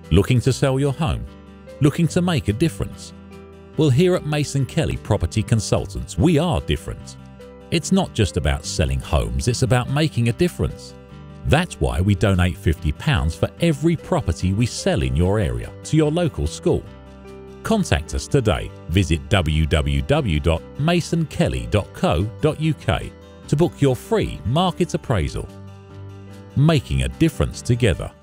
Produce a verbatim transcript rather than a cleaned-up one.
Looking to sell your home? Looking to make a difference? Well, here at Mason Kelly Property Consultants, we are different. It's not just about selling homes, it's about making a difference. That's why we donate fifty pounds for every property we sell in your area to your local school. Contact us today. Visit w w w dot mason kelly dot co dot u k to book your free market appraisal. Making a difference together.